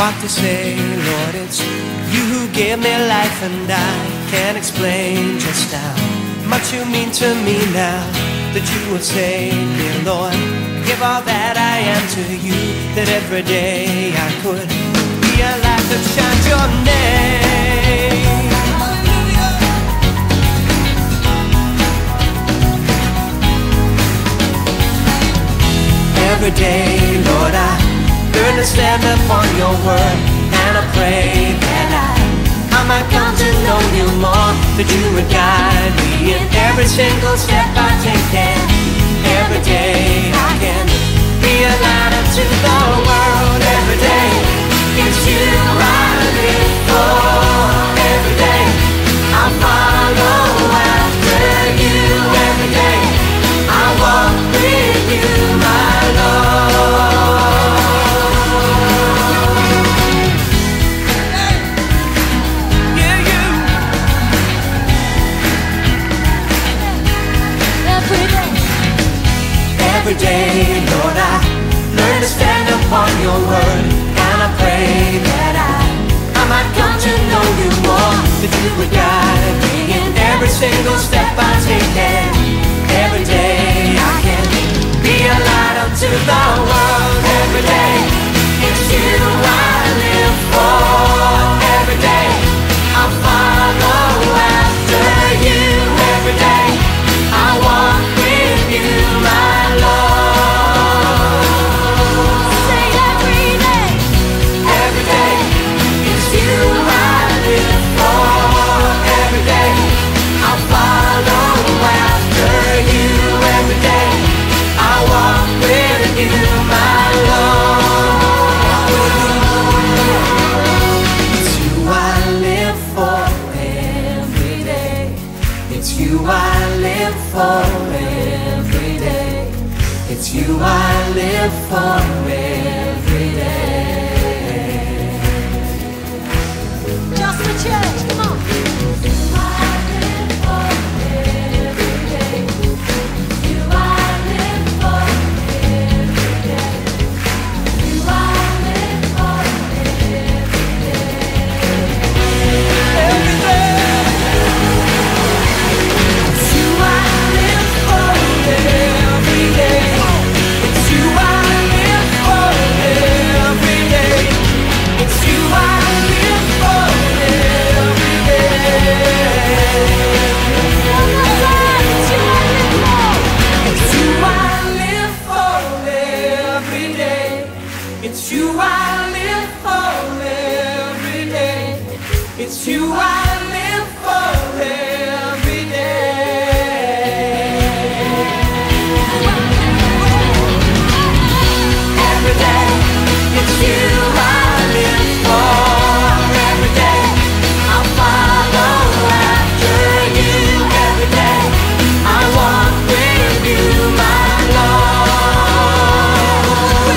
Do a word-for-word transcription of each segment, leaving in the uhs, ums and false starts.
what to say, Lord. It's you who give me life, and I can't explain just how much you mean to me now that you have saved me, Lord. Give all that I am to you, that every day I could be a light that shines your name. Every day, Lord, I learn to stand upon your word, and I pray that I, I might come to know you more, that you would guide me in every single step I take, and every day I can be a light unto the world. Every day, it's you I live for. Every day, I'll follow after you. Every day, I walk with you, my Lord. Yeah, you. Every day, every day, Lord, I learn to stand upon your word, and I pray that I, I might come to know you more, that you would guide me in every single step I take, and every day I can be a light unto the world. Every day, it's you I live for. Every day, I'll follow after you. Every day, I walk with you, my Lord. Say every day, every day, it's you I live for. Every day, I'll follow after you. Every day, I walk with you, my Lord. It's you I live for every day. It's you I live for every day. It's you I live for every day. Just the church, come on. You I live for every day. You I live for every day. You I live for every day. Every day. It's you I live for every day. It's you I live for every day. It's you I live for every day. It's you I live for every day. It's you I live for every day. It's you I live for every day. Every day, it's you I live for. Every day, I'll follow after you. Every day, I walk with you, my Lord.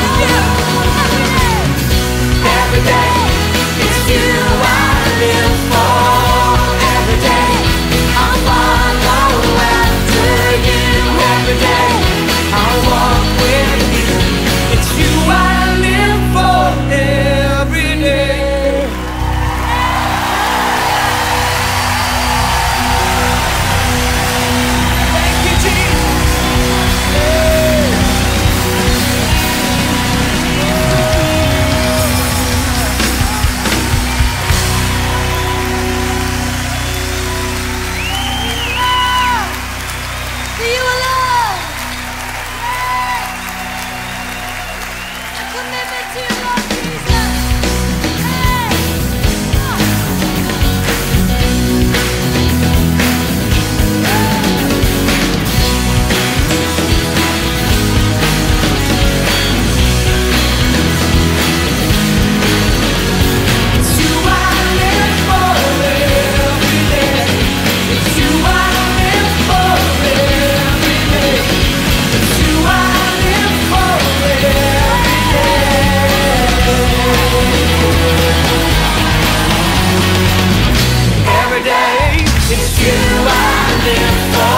Every day, it's you I live for. Every day, I'll follow after you. Every day, I'll walk with you. It's you I live for every day. Thank you, Jesus. See you alone. A commitment to your love, Jesus. It's you I live for every day. It's you I live for every day. It's you I live for every day. Every day, it's you I live for.